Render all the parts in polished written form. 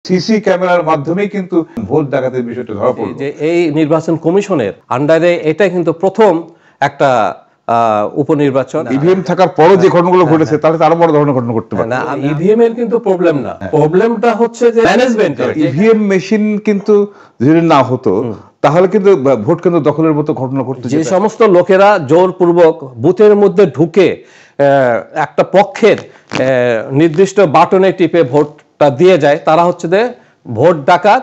CC ক্যামেরার মাধ্যমেই কিন্তু ভোট ডাকাতের বিষয়টা ধরা পড়ল। যে এই নির্বাচন কমিশনের আন্ডারে এটা কিন্তু প্রথম একটা উপনির্বাচন। ইভিএম থাকার পরও যে ঘটনাগুলো ঘটেছে তাহলে আরো বড় ধরনের ঘটনা ঘটতে পারে। না, ইভিএম এর কিন্তু প্রবলেম না, প্রবলেমটা হচ্ছে যে ম্যানেজমেন্টের। ইভিএম মেশিন কিন্তু যদি না হতো তাহলে কিন্তু ভোট কেন্দ্র দখলের মতো ঘটনা ঘটতো। যে সমস্ত লোকেরা জোরপূর্বক বুথের মধ্যে ঢুকে একটা পক্ষের নির্দিষ্ট বাটনে টিপে ভোটটা দিয়ে যায়, তারা হচ্ছে যে ভোট ডাকাত।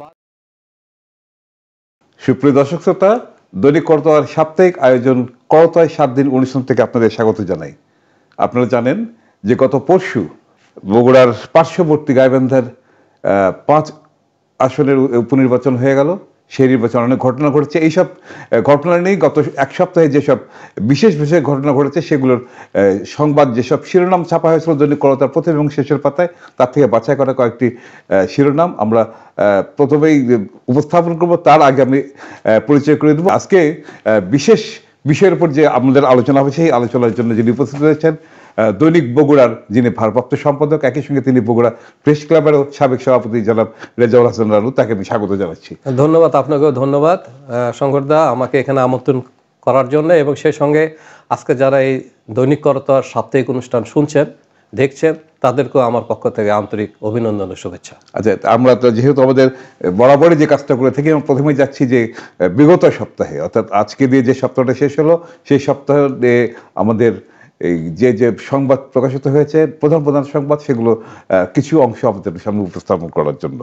সুপ্রিয় দর্শক শ্রোতা, দৈনিক করতোয়ার সাপ্তাহিক আয়োজন করতোয়ায় 7 দিন অনুষ্ঠান থেকে আপনাদের স্বাগত জানাই। আপনারা জানেন যে গত পরশু বগুড়ার পার্শ্ববর্তী গাইবান্ধার 5 আসনের উপনির্বাচন হয়ে গেল। সেই নির্বাচনে অনেক ঘটনা ঘটেছে। এইসব ঘটনা নিয়েই গত এক সপ্তাহে যেসব বিশেষ বিশেষ ঘটনা ঘটেছে সেগুলোর সংবাদ, যেসব শিরোনাম ছাপা হয়েছিল দৈনিক করতোয়ার প্রথম এবং শেষের পাতায়, তার থেকে বাছাই করা কয়েকটি শিরোনাম আমরা প্রথমেই উপস্থাপন করব। তার আগে আমি পরিচয় করে দেবো আজকে বিশেষ বিষয়ের উপর যে আমাদের আলোচনা হবে, সেই আলোচনার জন্য যিনি উপস্থিত রয়েছেন দৈনিক বগুড়ার যিনি ভারপ্রাপ্ত সম্পাদক, একই সঙ্গে তিনি বগুড়া প্রেস ক্লাবেরও সাবেক সভাপতি জনাব রেজাউল হাসান রানু, তাকে আমি স্বাগত জানাচ্ছি। ধন্যবাদ, আপনাকেও ধন্যবাদ শঙ্করদা আমাকে এখানে আমন্ত্রণ করার জন্য, এবং সেই সঙ্গে আজকে যারা এই দৈনিক করতোয়ার সাপ্তাহিক অনুষ্ঠান শুনছেন দেখছেন তাদেরকেও আমার পক্ষ থেকে আন্তরিক অভিনন্দন ও শুভেচ্ছা। আচ্ছা, আমরা তো যেহেতু আমাদের বরাবরই যে কাজটা করে থাকি, আমরা প্রথমেই যাচ্ছি যে বিগত সপ্তাহে, অর্থাৎ আজকে দিয়ে যে সপ্তাহটা শেষ হলো সেই সপ্তাহে আমাদের এই যে যে সংবাদ প্রকাশিত হয়েছে, প্রধান প্রধান সংবাদ, সেগুলো কিছু অংশ আমাদের সামনে উপস্থাপন করার জন্য।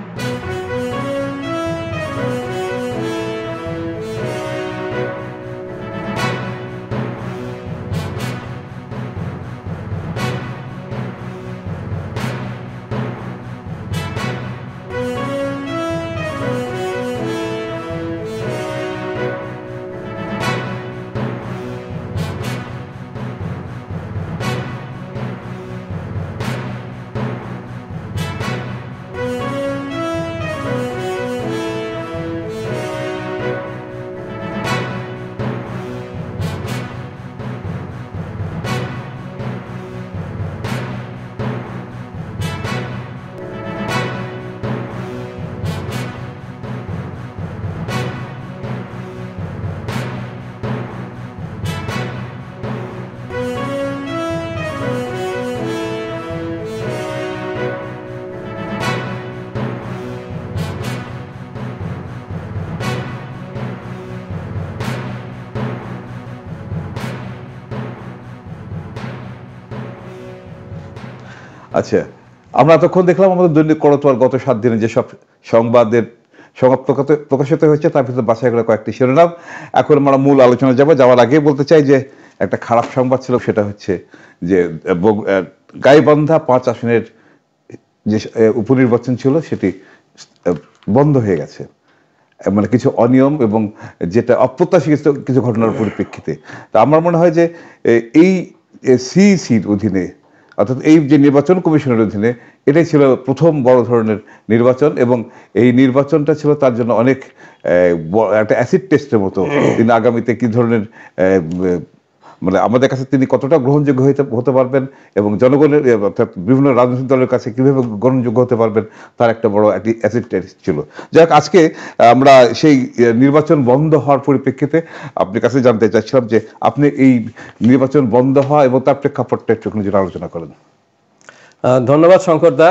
আচ্ছা, আমরা এতক্ষণ দেখলাম আমাদের দৈনিক করতোয়ার গত 7 দিনে যেসব সংবাদ প্রকাশিত হয়েছে তার ভিতরে বাছাই করা কয়েকটি শিরোনাম। এখন আমরা মূল আলোচনা যাওয়ার আগে বলতে চাই যে একটা খারাপ সংবাদ ছিল, সেটা হচ্ছে যে গাইবান্ধা 5 আসনের যে উপনির্বাচন ছিল সেটি বন্ধ হয়ে গেছে, মানে কিছু অনিয়ম এবং যেটা অপ্রত্যাশিত কিছু ঘটনার পরিপ্রেক্ষিতে। তা আমার মনে হয় যে এই সিইসির অধীনে, অর্থাৎ এই যে নির্বাচন কমিশনের অধীনে, এটাই ছিল প্রথম বড় ধরনের নির্বাচন, এবং এই নির্বাচনটা ছিল তার জন্য অনেক একটা অ্যাসিড টেস্টের মতো। তিনি আগামীতে কি ধরনের, মানে আমাদের কাছে তিনি কতটা গ্রহণযোগ্য হতে পারবেন এবং জনগণের অর্থাৎ বিভিন্ন রাজনৈতিক দলের কাছে কিভাবে গ্রহণযোগ্য হতে পারবেন, তার একটা বড় একটি অ্যাসিড টেস্ট ছিল। যাই হোক, আজকে আমরা সেই নির্বাচন বন্ধ হওয়ার পরিপ্রেক্ষিতে আপনার কাছে জানতে চাচ্ছিলাম যে আপনি এই নির্বাচন বন্ধ হওয়া এবং তার প্রেক্ষাপটটা একটু যদি আলোচনা করেন। ধন্যবাদ শঙ্করদা।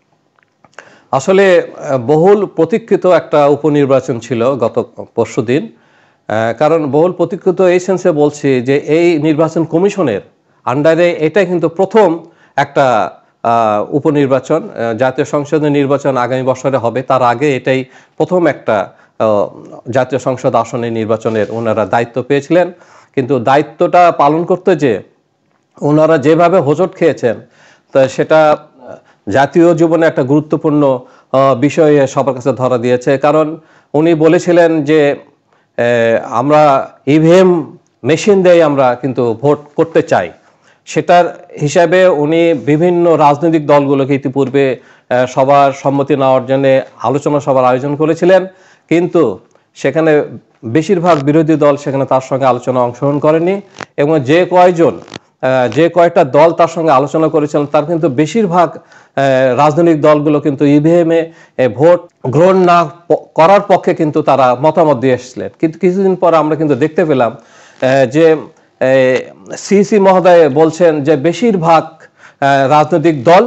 আসলে বহুল প্রতীক্ষিত একটা উপনির্বাচন ছিল গত পরশুদিন। কারণ বহুল প্রতীক্ষিত এই সেন্সে বলছি যে এই নির্বাচন কমিশনের আন্ডারে এটাই কিন্তু প্রথম একটা উপনির্বাচন। জাতীয় সংসদের নির্বাচন আগামী বছরে হবে, তার আগে এটাই প্রথম একটা জাতীয় সংসদ আসনের নির্বাচনের ওনারা দায়িত্ব পেয়েছিলেন। কিন্তু দায়িত্বটা পালন করতে যে ওনারা যেভাবে হোঁচট খেয়েছেন, তা সেটা জাতীয় জীবনে একটা গুরুত্বপূর্ণ বিষয় সবার কাছে ধরা দিয়েছে। কারণ উনি বলেছিলেন যে আমরা ইভিএম মেশিন দিয়ে আমরা কিন্তু ভোট করতে চাই। সেটার হিসাবে উনি বিভিন্ন রাজনৈতিক দলগুলোকে ইতিপূর্বে সবার সম্মতি নেওয়ার জন্য আলোচনা সভার আয়োজন করেছিলেন, কিন্তু সেখানে বেশিরভাগ বিরোধী দল সেখানে তার সঙ্গে আলোচনা অংশগ্রহণ করেনি, এবং যে কয়জন যে কয়েকটা দল তার সঙ্গে আলোচনা করেছিলেন তার কিন্তু বেশিরভাগ রাজনৈতিক দলগুলো কিন্তু ইভিএম এ ভোট গ্রহণ না করার পক্ষে কিন্তু তারা মতামত দিয়ে এসেছিলেন। কিন্তু কিছুদিন পর আমরা কিন্তু দেখতে পেলাম যে সিসি মহোদয় বলছেন যে বেশিরভাগ রাজনৈতিক দল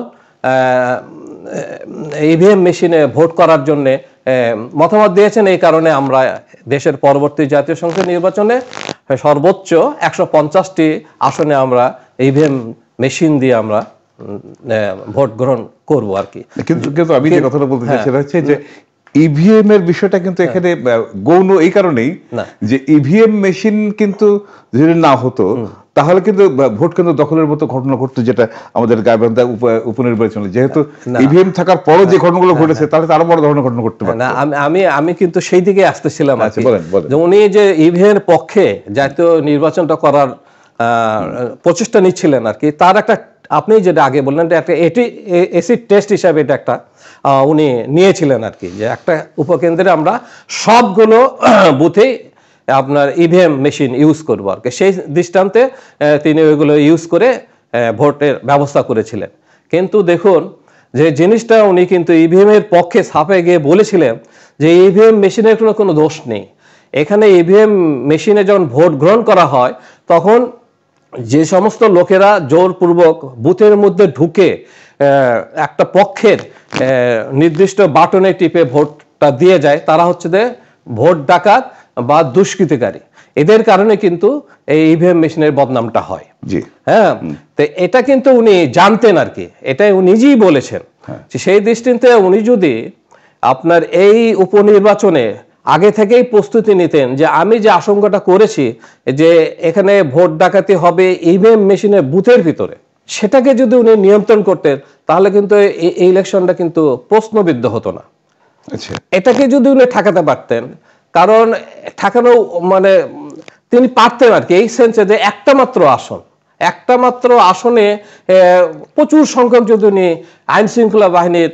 ইভিএম মেশিনে ভোট করার জন্য মতামত দিয়েছেন। এই কারণে আমরা দেশের পরবর্তী জাতীয় সংসদ নির্বাচনে সর্বোচ্চ 150টি আসনে আমরা ইভিএম মেশিন দিয়ে আমরা ভোট গ্রহণ করব আর কি। কিন্তু আমি যে কথাটা বলতে চাই সেটা হচ্ছে যে ইভিএম এর বিষয়টা কিন্তু এখানে গৌণ এই কারণেই যে ইভিএম মেশিন কিন্তু যদি না হতো তাহলে কিন্তু ভোট কেন্দ্র দখলের মতো ঘটনা ঘটতো, যেটা আমাদের গাইবান্ধা উপনির্বাচনে যেহেতু ইভিএম থাকার পরও যে ঘটনাগুলো ঘটেছে তাহলে আরো বড় ধরনের ঘটনা ঘটতে পারে। আমি কিন্তু সেই দিকে আসতেছিলাম। উনি যে ইভিএম এর পক্ষে জাতীয় নির্বাচনটা করার প্রচেষ্টা নিচ্ছিলেন আর কি, তার একটা আপনি যেটা আগে বললেন একটা এসিড টেস্ট হিসাবে এটা একটা উনি নিয়েছিলেন আর কি, যে একটা উপকেন্দ্রে আমরা সবগুলো বুথেই আপনার ইভিএম মেশিন ইউজ করবো আর কি। সেই দৃষ্টান্তে তিনি ওইগুলো ইউজ করে ভোটের ব্যবস্থা করেছিলেন। কিন্তু দেখুন যে জিনিসটা উনি কিন্তু ইভিএম এর পক্ষে ছাপে গিয়ে বলেছিলেন যে ইভিএম মেশিনের কোনো দোষ নেই। এখানে ইভিএম মেশিনে যখন ভোট গ্রহণ করা হয় তখন যে সমস্ত লোকেরা জোরপূর্বক বুথের মধ্যে ঢুকে একটা পক্ষের নির্দিষ্ট বাটনে টিপে ভোটটা দিয়ে যায় তারা হচ্ছে যে ভোট ডাকাত বা দুষ্কৃতিকারী। এদের কারণে কিন্তু এই ইভিএম মেশিনের বদনামটা হয়। হ্যাঁ, তো এটা কিন্তু উনি জানতেন আর কি, এটাই উনি নিজেই বলেছেন। সেই দৃষ্টিতে উনি যদি আপনার এই উপনির্বাচনে আগে থেকেই প্রস্তুতি নিতেন যে আমি যে আশঙ্কাটা করেছি যে এখানে ভোট ডাকাতি হবে ইভিএম মেশিনের বুথের ভিতরে, সেটাকে যদি উনি নিয়ন্ত্রণ করতেন তাহলে কিন্তু এই ইলেকশনটা কিন্তু প্রশ্নবিদ্ধ হতো না। এটাকে যদি উনি ঠেকাতে পারতেন, কারণ ঠেকানো মানে তিনি পারতেন আর কি, এই সেন্সে যে একটা মাত্র আসনে প্রচুর সংখ্যক যদি উনি আইন শৃঙ্খলা বাহিনীর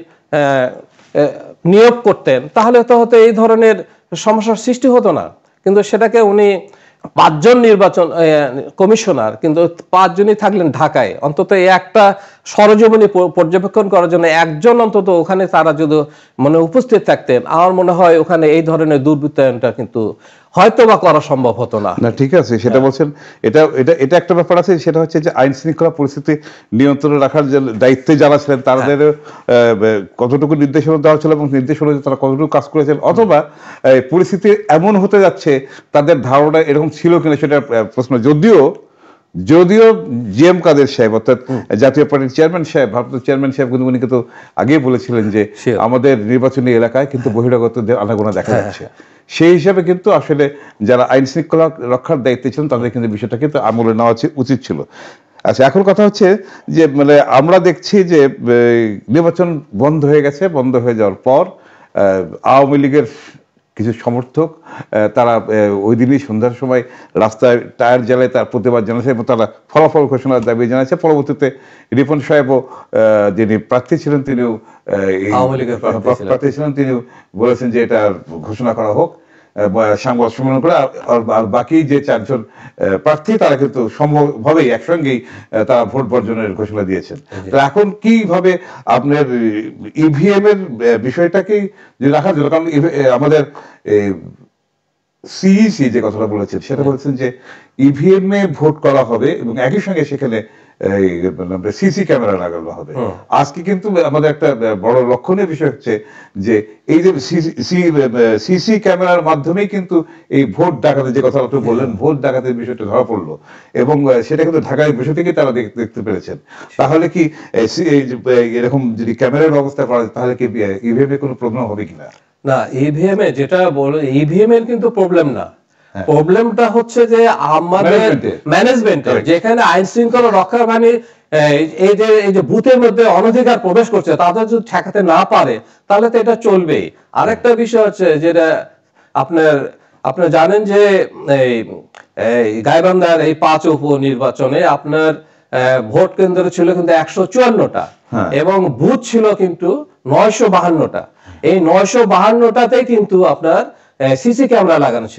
নিয়োগ করতেন তাহলে তো হয়তো এই ধরনের সমস্যার সৃষ্টি হতো না। কিন্তু সেটাকে উনি 5 জন নির্বাচন কমিশনার, কিন্তু 5 জনই থাকলেন ঢাকায়, অন্তত একটা সরজমিনী পর্যবেক্ষণ করার জন্য একজন অন্তত ওখানে তারা যদি মানে উপস্থিত থাকতেন, আমার মনে হয় ওখানে এই ধরনের দুর্বৃত্তায়নটা কিন্তু হয়তো বা করা সম্ভব হতো না। না ঠিক আছে, সেটা বলছেন, এটা একটা ব্যাপার আছে, সেটা হচ্ছে যে আইন শৃঙ্খলা পরিস্থিতি নিয়ন্ত্রণে রাখার দায়িত্বে যারা ছিলেন তাদের কতটুকু নির্দেশনা দেওয়া ছিল এবং নির্দেশনা তারা কতটুকু কাজ করেছেন, অথবা পরিস্থিতি এমন হতে যাচ্ছে তাদের ধারণা এরকম ছিল কিনা সেটা প্রশ্ন। যদিও জিএম কাদের সাহেব অর্থাৎ জাতীয় পার্টির চেয়ারম্যান সাহেব, ভারতের চেয়ারম্যান সাহেব কিন্তু উনি কিন্তু আগেই বলেছিলেন যে আমাদের নির্বাচনী এলাকায় কিন্তু বহিরাগতদের আনাগোনা দেখা যাচ্ছে। সেই হিসাবে কিন্তু আসলে যারা আইন শৃঙ্খলা রক্ষার দায়িত্বে ছিলেন তাদের কিন্তু বিষয়টা কিন্তু আমলে নেওয়া উচিত ছিল। আচ্ছা, এখন কথা হচ্ছে যে মানে আমরা দেখছি যে নির্বাচন বন্ধ হয়ে গেছে, বন্ধ হয়ে যাওয়ার পর আওয়ামী লীগের কিছু সমর্থক তারা ওই দিনই সন্ধ্যার সময় রাস্তায় টায়ার জ্বালায় তার প্রতিবাদ জানাচ্ছে এবং তারা ফলাফল ঘোষণার দাবি জানাচ্ছে। পরবর্তীতে রিপন সাহেবও যিনি প্রার্থী ছিলেন তিনিও তিনিও বলেছেন যে এটা ঘোষণা করা হোক, সংবাদ সম্মেলন করে। আর বাকি যে 4 জন প্রার্থী তারা কিন্তু সম্ভবভাবেই একসঙ্গেই তারা ভোট বর্জনের ঘোষণা দিয়েছেন। তো এখন কিভাবে আপনার ইভিএম এর বিষয়টাকেই যে রাখা যাবে, কারণ আমাদের সিইসি যে কথাটা বলেছেন সেটা বলেছেন যে ইভিএম এ ভোট করা হবে এবং একই সঙ্গে সেখানে সিসি ক্যামেরা লাগানো হবে। আজকে কিন্তু আমাদের একটা বড় লক্ষণীয় বিষয় হচ্ছে যে এই যে সিসি ক্যামেরার মাধ্যমেই কিন্তু এই ভোট ডাকাতের যে কথা আপনি বললেন, ভোট ডাকাতের বিষয়টা ধরা পড়লো এবং সেটা কিন্তু ঢাকার বিষয় থেকে তারা দেখতে পেরেছেন। তাহলে কি এরকম যদি ক্যামেরার ব্যবস্থা করা যায় তাহলে কি ইভিএম এ কোনো প্রবলেম হবে কিনা? না, ইভিএম এ যেটা বলে ইভিএম এর কিন্তু প্রবলেম না, প্রবলেমটা হচ্ছে যে আমাদের ম্যানেজমেন্টের, যেখানে আইন শৃঙ্খলা রক্ষা বাহিনী এই যে বুথের মধ্যে অনধিকার প্রবেশ করছে তাদের যদি ঠেকাতে না পারে তাহলে তো এটা চলবেই। আরেকটা বিষয় হচ্ছে যেটা আপনার জানেন যে এই গাইবান্ধার এই 5 উপনির্বাচনে আপনার ভোট কেন্দ্র ছিল কিন্তু 154টা এবং বুথ ছিল কিন্তু 952টা। এই 952টাতে কিন্তু আপনার সিসি ক্যামেরা লাগানো ছিল।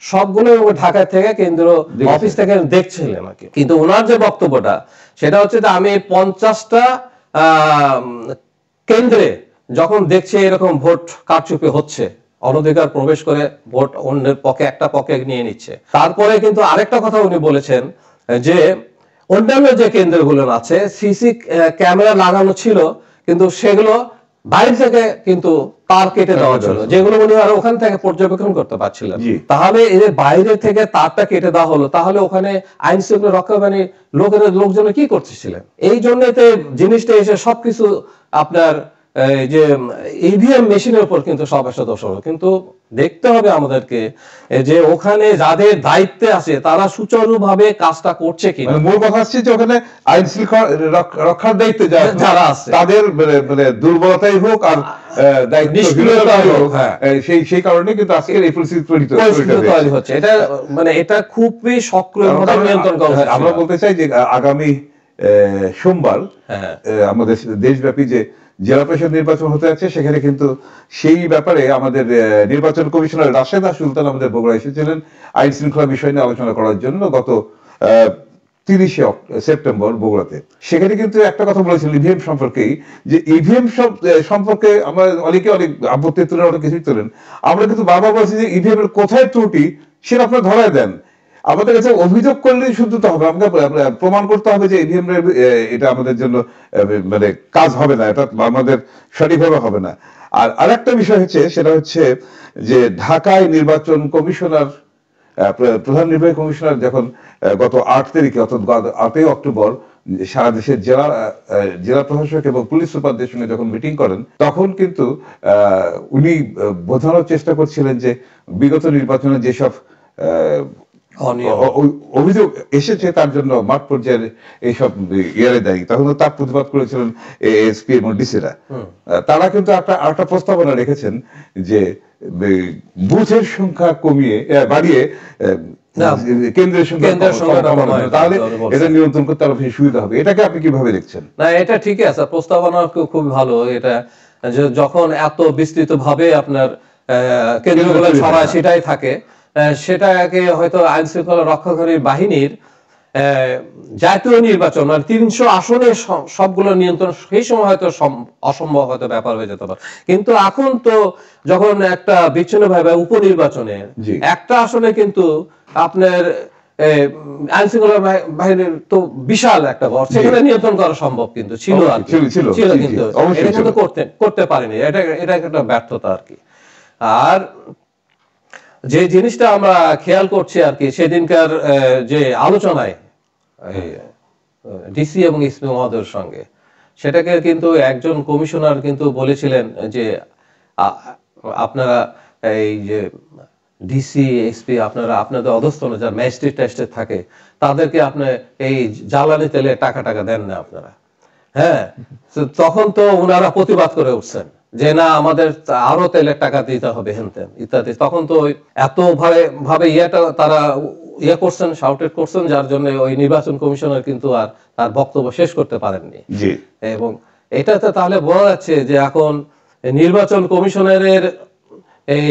সবগুলো ঢাকা থেকে কেন্দ্র অফিস থেকে দেখছিলেন আর কি। কিন্তু ওনার যে বক্তব্যটা সেটা হচ্ছে যে আমি 50টা কেন্দ্রে যখন দেখছি এরকম ভোট কারচুপি হচ্ছে, অনধিকার প্রবেশ করে ভোট অন্যের পক্ষে একটা পক্ষে নিয়ে নিচ্ছে, তারপরে কিন্তু আরেকটা কথা উনি বলেছেন যে অন্যান্য যে কেন্দ্রগুলো আছে সিসি ক্যামেরা লাগানো ছিল, কিন্তু সেগুলো বাইরে থেকে কিন্তু তার কেটে দেওয়া ছিল, যেগুলো উনি আর ওখান থেকে পর্যবেক্ষণ করতে পারছিলেন। তাহলে এদের বাইরে থেকে তারটা কেটে দেওয়া হলো, তাহলে ওখানে আইন শৃঙ্খলা রক্ষাকারী লোকজন কি করতেছিলেন? এই জন্যতে জিনিসটা এসে সবকিছু আপনার যে ইভিএম মেশিনের উপর কিন্তু সব একটা দোষ হলো। কিন্তু দেখতে হবে আমাদেরকে যে ওখানে যাদের দায়িত্বে আছে তারা সুচারুভাবে কাজটা করছে কিনা। মূল কথা হচ্ছে যে ওখানে আইন শৃঙ্খলা রক্ষার দায়িত্বে যারা আছে তাদের দুর্বলতাই হোক আর নিষ্ক্রিয়তাই হোক, সেই কারণে কিন্তু আজকের এই পরিস্থিতি তৈরি হচ্ছে। এটা খুবই সক্রিয়ভাবে নিয়ন্ত্রণ করা হচ্ছে। আমরা বলতে চাই যে আগামী সোমবার আমাদের দেশব্যাপী যে জেলা পরিষদ নির্বাচন হতে যাচ্ছে, সেখানে কিন্তু সেই ব্যাপারে আমাদের নির্বাচন কমিশনার রাশেদা সুলতান আমাদের বগুড়া এসেছিলেন আইন শৃঙ্খলা বিষয় নিয়ে আলোচনা করার জন্য গত 30শে সেপ্টেম্বর বগুড়াতে। সেখানে কিন্তু একটা কথা বলেছিলেন ইভিএম সম্পর্কেই, যে ইভিএম সম্পর্কে আমরা অনেকে অনেক আপত্তি তোলেন, অনেক কিছুই তোলেন। আমরা কিন্তু বারবার বলছি যে ইভিএম এর কোথায় ত্রুটি সেটা আপনারা ধরায় দেন। আমাদের কাছে অভিযোগ করলেই শুধু তো হবে, আমাকে প্রমাণ করতে হবে যে ইভিএম এটা আমাদের জন্য কাজ হবে না, এটা আমাদের সঠিকভাবে হবে না। আর আরেকটা বিষয় হচ্ছে, সেটা হচ্ছে যে ঢাকায় নির্বাচন কমিশনার প্রধান নির্বাহী কমিশনার যখন গত 8 তারিখে অর্থাৎ 8ই অক্টোবর সারা দেশের জেলা প্রশাসক এবং পুলিশ সুপারদের সঙ্গে যখন মিটিং করেন, তখন কিন্তু উনি বোঝানোর চেষ্টা করছিলেন যে বিগত নির্বাচনে যেসব অভিযোগ এসেছে তার জন্য মাঠ পর্যায়ে এইসব ইয়ারে দায়ী, তখন তার প্রতিবাদ করেছিলেন এসপি এবং ডিসিরা। তারা কিন্তু একটা প্রস্তাবনা রেখেছেন যে বুথের সংখ্যা বাড়িয়ে কেন্দ্রের সংখ্যা, তাহলে এটা নিয়ন্ত্রণ করতে আরো বেশি সুবিধা হবে। এটাকে আপনি কিভাবে দেখছেন? না, এটা ঠিকই আছে, প্রস্তাবনা খুব ভালো। এটা যখন এত বিস্তৃত ভাবে আপনার কেন্দ্রগুলো ছড়ায় সেটাই থাকে, সেটাকে হয়তো আইন শৃঙ্খলা রক্ষাকারী বাহিনীর জাতীয় নির্বাচন 300 আসনে সবগুলো নিয়ন্ত্রণ সেই সময় হয়তো অসম্ভব হয়তো ব্যাপার হয়ে যেতে পারে। কিন্তু এখন তো যখন একটা বিচ্ছিন্ন ভাবে উপনির্বাচনে একটা আসনে কিন্তু আপনার আইন শৃঙ্খলা বাহিনীর তো বিশাল একটা বড়, সেখানে নিয়ন্ত্রণ করা সম্ভব কিন্তু ছিল কিন্তু এটা কিন্তু করতে পারেনি। এটা একটা ব্যর্থতা আর কি। আর যে জিনিসটা আমরা খেয়াল করছি আর কি, সেদিনকার যে আলোচনায় ডিসি এবং এসপি মহোদয়ের সঙ্গে, সেটাকে কিন্তু একজন কমিশনার কিন্তু বলেছিলেন যে আপনারা এই যে ডিসি এসপি আপনাদের অধস্তন যারা ম্যাজিস্ট্রেট টেস্টে থাকে তাদেরকে আপনি এই জ্বালানি তেলে টাকা দেন না আপনারা। হ্যাঁ, তখন তো ওনারা প্রতিবাদ করে উঠছেন যে না, আমাদের আরো তেলের টাকা দিতে হবে হেনতেন ইত্যাদি। তখন তো এত ভাবে তারা করছেন, শাউটেড করছেন, যার জন্য ওই নির্বাচন কমিশনার কিন্তু আর তার বক্তব্য শেষ করতে পারেননি। এবং এটাতে তাহলে বোঝা যাচ্ছে যে এখন নির্বাচন কমিশনারের এই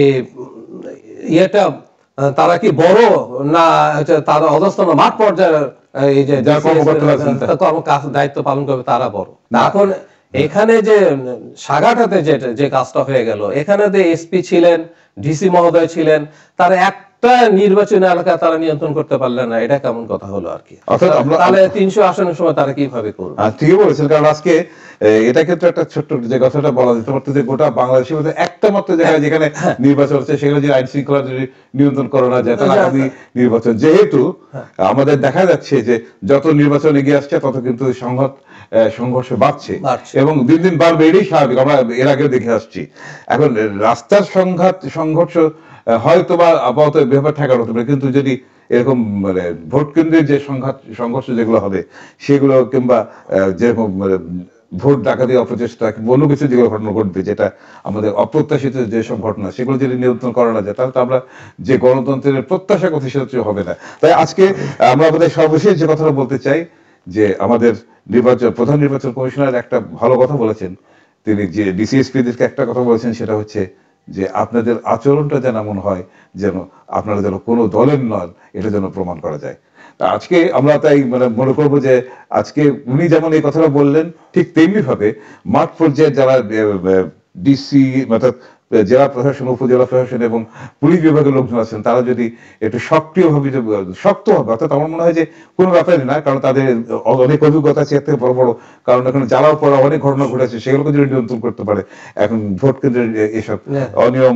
তারা কি বড় না তারা অধস্তন মাঠ পর্যায়ের এই যে দায়িত্ব পালন করবে তারা বড়। এখন এখানে যে সাগাটাতে যে কাজটা হয়ে গেল, এখানে যে এসপি ছিলেন, ডিসি মহোদয় ছিলেন, তারা একটা নির্বাচনী এলাকা তারা নিয়ন্ত্রণ করতে পারলেন না, এটা কেমন কথা হলো আর কি। তাহলে 300 আসনের সময় তারা কিভাবে করবে? ঠিকই বলেছেন, কারণ আজকে এটা কিন্তু একটা ছোট্ট যে কথাটা বলা যেতে পারতো যে গোটা বাংলাদেশের মধ্যে একটা মাত্র জায়গায় যেখানে নির্বাচন হচ্ছে সেখানে যে আইন শৃঙ্খলা যদি নিয়ন্ত্রণ করা না যায়, তাহলে আগামী নির্বাচন যেহেতু আমাদের দেখা যাচ্ছে যে যত নির্বাচন এগিয়ে আসছে তত কিন্তু সংঘর্ষ বাড়ছে এবং দিন দিন বাড়বে, এটাই স্বাভাবিক, আমরা এর আগেও দেখে আসছি। এখন রাস্তার সংঘর্ষ হয়তো বা আপাতত ব্যাপার ঠেকানো হতে পারে, কিন্তু যদি এরকম ভোট কেন্দ্রের যে সংঘর্ষ যেগুলো হবে সেগুলো, কিংবা যেরকম ভোট ডাকাতি অপচেষ্টা কিংবা অন্য কিছু যেগুলো ঘটনা ঘটবে, যেটা আমাদের অপ্রত্যাশিত যেসব ঘটনা, সেগুলো যদি নিয়ন্ত্রণ করা না যায়, তাহলে তো আমরা যে গণতন্ত্রের প্রত্যাশা করছি সেটা হবে না। তাই আজকে আমরা আমাদের সর্বশেষ যে কথাটা বলতে চাই, যে আমাদের প্রধান নির্বাচন কমিশনার একটা ভালো কথা বলেছেন। তিনি যে ডিসিএসপিদেরকে একটা কথা বলেছেন, সেটা হচ্ছে যে আপনাদের আচরণটা যেন এমন হয় যেন আপনারা যেন কোনো দলের নন, এটা যেন প্রমাণ করা যায়। তা আজকে আমরা তাই মানে মনে করবো যে আজকে উনি যেমন এই কথাটা বললেন, ঠিক তেমনি ভাবে মাঠ পর্যায়ে যারা ডিসি অর্থাৎ জেলা প্রশাসন, উপজেলা প্রশাসন এবং পুলিশ বিভাগের লোকজন আছেন, তারা যদি একটু সক্রিয়ভাবে শক্তভাবে, অর্থাৎ আমার মনে হয় যে কোনো ব্যাপারই না, কারণ তাদের অনেক অভিজ্ঞতা আছে এর থেকে বড় বড়, কারণ এখন জ্বালাও পড়া অনেক ঘটনা ঘটেছে, সেগুলোকে যদি নিয়ন্ত্রণ করতে পারে, এখন ভোট কেন্দ্রের এসব অনিয়ম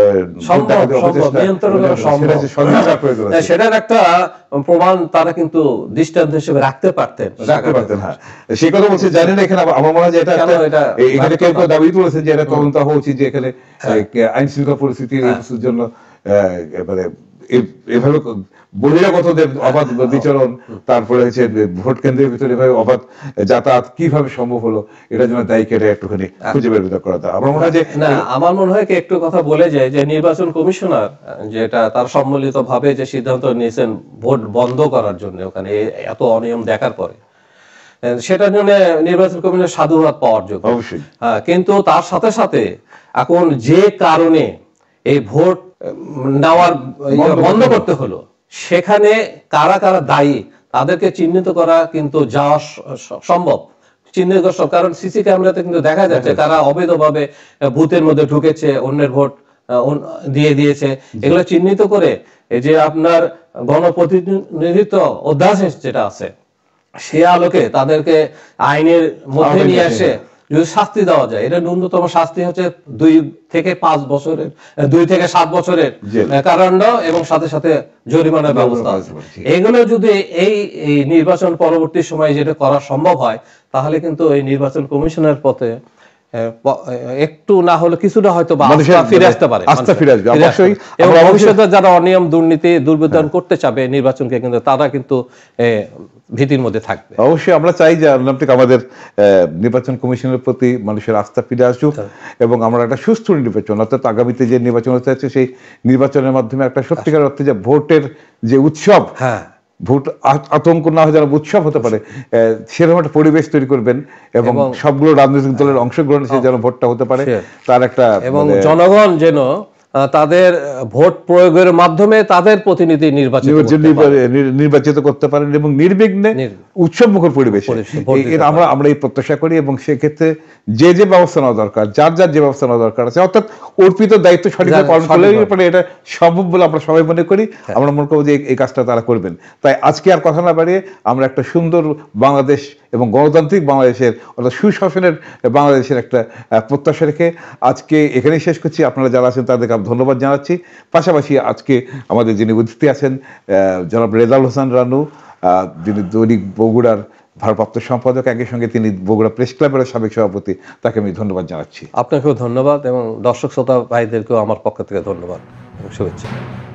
সেটার একটা প্রমাণ তারা কিন্তু দৃষ্টান্ত হিসেবে রাখতে পারতেন। হ্যাঁ, সেই কথা বলছে। জানি না এখানে আমার মনে হয় যে এখানে কেউ কেউ দাবি তুলেছেন যে এটা তদন্ত হওয়া উচিত, যে এখানে আইন শৃঙ্খলা পরিস্থিতির জন্য মানে এভাবে বহিরাগতদের অবাধ বিচরণ, তারপরে হচ্ছে ভোট কেন্দ্রের ভিতরে এভাবে অবাধ যাতায়াত কিভাবে সম্ভব হলো, এটার জন্য দায়ী কেটে একটুখানি খুঁজে বের করা। আমার মনে হয় যে আমার মনে হয় কি একটু কথা বলে যায় যে নির্বাচন কমিশনার যেটা তার সম্মিলিত ভাবে যে সিদ্ধান্ত নিয়েছেন ভোট বন্ধ করার জন্য ওখানে এত অনিয়ম দেখার পরে, সেটার জন্য নির্বাচন কমিশনের সাধুবাদ পাওয়ার যোগ্য অবশ্যই। কিন্তু তার সাথে সাথে এখন যে কারণে এই ভোট নেওয়ার বন্ধ করতে হলো, সেখানে কারা কারা দায়ী তাদেরকে চিহ্নিত করা কিন্তু যাওয়া সম্ভব, চিহ্নিত করা, কারণ সিসি ক্যামেরাতে কিন্তু দেখা যাচ্ছে কারা অবৈধভাবে বুথের মধ্যে ঢুকেছে, অন্যের ভোট দিয়ে দিয়েছে। এগুলো চিহ্নিত করে এই যে আপনার গণপ্রতিনিধিত্ব অধ্যাদেশ যেটা আছে, সে আলোকে তাদেরকে আইনের মধ্যে নিয়ে আসে যদি শাস্তি দেওয়া যায়। এটা ন্যূনতম শাস্তি হচ্ছে 2 থেকে 5 বছরের, 2 থেকে 7 বছরের কারাদণ্ড এবং সাথে সাথে জরিমানার ব্যবস্থা আছে। এগুলো যদি এই নির্বাচন পরবর্তী সময়ে যেটা করা সম্ভব হয়, তাহলে কিন্তু এই নির্বাচন কমিশনের পথে একটু না হলে কিছুটা হয়তো ফিরে আসতে পারে, আস্থা ফিরে আসবে অবশ্যই। এবং ভবিষ্যতে যারা অনিয়ম দুর্নীতি দুর্বৃত্তায়ন করতে চাবে নির্বাচনকে, কিন্তু তারা কিন্তু ভীতির মধ্যে থাকবে। অবশ্যই আমরা চাই যে আমাদের নির্বাচন কমিশনের প্রতি মানুষের আস্থা ফিরে আসুক এবং আমরা একটা সুস্থ নির্বাচন, অর্থাৎ আগামীতে যে নির্বাচন হতে যাচ্ছে সেই নির্বাচনের মাধ্যমে একটা সত্যিকার অর্থে যে ভোটের যে উৎসব, ভোট আতঙ্ক না হয়, যারা উৎসব হতে পারে সেরকম একটা পরিবেশ তৈরি করবেন এবং সবগুলো রাজনৈতিক দলের অংশগ্রহণ যেন ভোটটা হতে পারে তার একটা, এবং জনগণ যেন তাদের ভোট প্রয়োগের মাধ্যমে তাদের প্রতিনিধি নির্বাচিত করতে পারেন এবং নির্বিঘ্নে উৎসব মুখর পরিবেশ আমরা এই প্রত্যাশা করি। এবং সেক্ষেত্রে যে যে ব্যবস্থা নেওয়া দরকার, যার যার যে ব্যবস্থা নেওয়া দরকার আছে, অর্থাৎ অর্পিত দায়িত্ব সঠিকভাবে পালন করলে এটা সম্ভব বলে আমরা সবাই মনে করি। আমরা মনে করবো যে এই কাজটা তারা করবেন। তাই আজকে আর কথা না বাড়িয়ে আমরা একটা সুন্দর বাংলাদেশ এবং গণতান্ত্রিক বাংলাদেশের, অর্থাৎ সুশাসনের বাংলাদেশের একটা প্রত্যাশা রেখে আজকে এখানেই শেষ করছি। আপনারা যারা আছেন তাদেরকে ধন্যবাদ জানাচ্ছি। পাশাপাশি আজকে আমাদের যিনি অতিথি আছেন জনাব রেজাউল হোসেন রানু, যিনি দৈনিক বগুড়ার ভারপ্রাপ্ত সম্পাদক, একই সঙ্গে তিনি বগুড়া প্রেস ক্লাবের সাবেক সভাপতি, তাকে আমি ধন্যবাদ জানাচ্ছি। আপনাকেও ধন্যবাদ এবং দর্শক শ্রোতা ভাইদেরকেও আমার পক্ষ থেকে ধন্যবাদ এবং শুভেচ্ছা।